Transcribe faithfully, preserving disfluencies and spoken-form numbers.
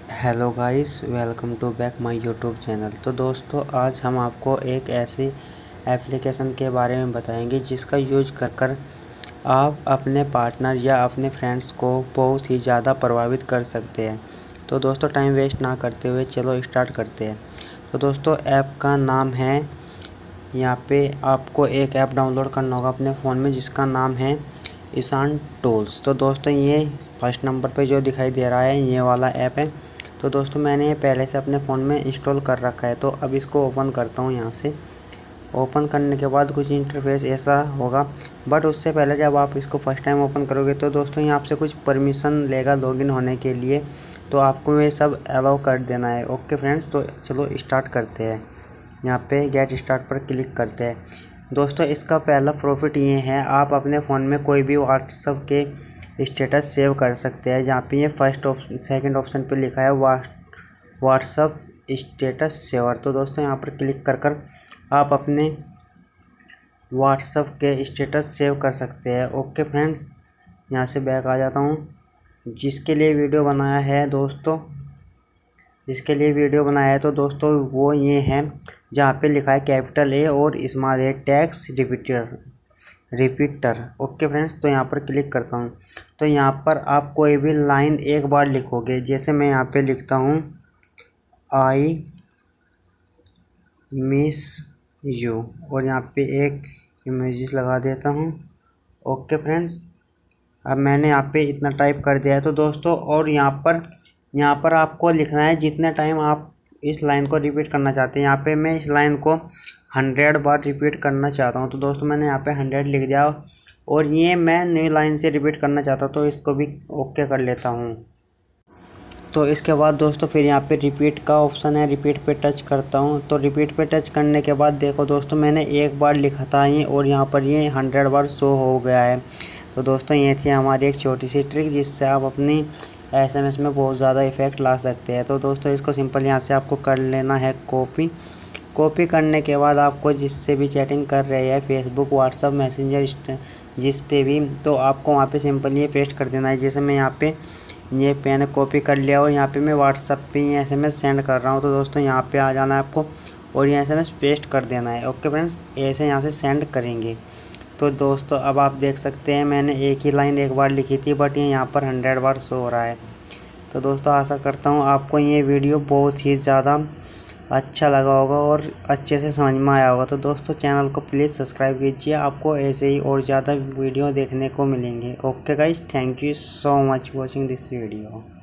Hello guys, welcome to back my YouTube channel. तो दोस्तों, आज हम आपको एक ऐसी एप्लीकेशन के बारे में बताएंगे जिसका यूज कर कर आप अपने पार्टनर या अपने फ्रेंड्स को बहुत ही ज़्यादा प्रभावित कर सकते हैं। तो दोस्तों, टाइम वेस्ट ना करते हुए चलो स्टार्ट करते हैं। तो दोस्तों, ऐप का नाम है, यहाँ पे आपको एक ऐप डाउनलोड करना होगा अपने फ़ोन में जिसका नाम है ईशान टूल्स। तो दोस्तों, ये फर्स्ट नंबर पे जो दिखाई दे रहा है ये वाला ऐप है। तो दोस्तों, मैंने ये पहले से अपने फ़ोन में इंस्टॉल कर रखा है। तो अब इसको ओपन करता हूँ। यहाँ से ओपन करने के बाद कुछ इंटरफेस ऐसा होगा, बट उससे पहले जब आप इसको फर्स्ट टाइम ओपन करोगे तो दोस्तों यहाँ आपसे कुछ परमिशन लेगा लॉगिन होने के लिए। तो आपको ये सब अलाउ कर देना है। ओके फ्रेंड्स, तो चलो स्टार्ट करते हैं। यहाँ पे गेट स्टार्ट पर क्लिक करते हैं। दोस्तों, इसका पहला प्रॉफिट ये है, आप अपने फ़ोन में कोई भी व्हाट्सएप के स्टेटस सेव कर सकते हैं। जहाँ पे ये फर्स्ट ऑप्शन सेकंड ऑप्शन पे लिखा है व्हाट्सएप स्टेटस सेवर। तो दोस्तों, यहाँ पर क्लिक कर कर आप अपने व्हाट्सएप के स्टेटस सेव कर सकते हैं। ओके फ्रेंड्स, यहाँ से बैक आ जाता हूँ। जिसके लिए वीडियो बनाया है दोस्तों जिसके लिए वीडियो बनाया है तो दोस्तों वो ये है, जहाँ पे लिखा है कैपिटल ए और small A text repeater repeater okay friends, तो यहाँ पर क्लिक करता हूँ। तो यहाँ पर आप कोई भी लाइन एक बार लिखोगे। जैसे मैं यहाँ पे लिखता हूँ, आई मिस यू, और यहाँ पे एक इमेजेस लगा देता हूँ। ओके फ्रेंड्स, अब मैंने यहाँ पे इतना टाइप कर दिया है। तो दोस्तों, और यहाँ पर यहाँ पर आपको लिखना है जितने टाइम आप इस लाइन को रिपीट करना चाहते हैं। यहाँ पे मैं इस लाइन को हंड्रेड बार रिपीट करना चाहता हूँ। तो दोस्तों, मैंने यहाँ पे हंड्रेड लिख दिया, और ये मैं न्यू लाइन से रिपीट करना चाहता हूँ तो इसको भी ओके कर लेता हूँ। तो इसके बाद दोस्तों फिर यहाँ पे रिपीट का ऑप्शन है, रिपीट पे टच करता हूँ। तो रिपीट पे टच करने के बाद देखो दोस्तों, मैंने एक बार लिखा था ये, और यहाँ पर ये हंड्रेड बार शो हो गया है। तो दोस्तों, ये थी हमारी एक छोटी सी ट्रिक जिससे आप अपनी एसएमएस में बहुत ज़्यादा इफेक्ट ला सकते हैं। तो दोस्तों, इसको सिंपल यहाँ से आपको कर लेना है कॉपी। कॉपी करने के बाद आपको जिससे भी चैटिंग कर रहे हैं, फेसबुक, व्हाट्सअप, मैसेंजर, जिस पे भी, तो आपको वहाँ पे सिंपल ये पेस्ट कर देना है। जैसे मैं यहाँ पे ये मैंने कॉपी कर लिया, और यहाँ पे मैं व्हाट्सअप पे ये एसएमएस सेंड कर रहा हूँ। तो दोस्तों, यहाँ पे आ जाना है आपको और ये एसएमएस पेस्ट कर देना है। ओके फ्रेंड्स, ऐसे यहाँ से सेंड करेंगे। तो दोस्तों, अब आप देख सकते हैं मैंने एक ही लाइन एक बार लिखी थी, बट ये यहाँ पर हंड्रेड बार शो हो रहा है। तो दोस्तों, आशा करता हूँ आपको ये वीडियो बहुत ही ज़्यादा अच्छा लगा होगा और अच्छे से समझ में आया होगा। तो दोस्तों, चैनल को प्लीज़ सब्सक्राइब कीजिए, आपको ऐसे ही और ज़्यादा वीडियो देखने को मिलेंगे। Okay guys, thank you so much watching this video.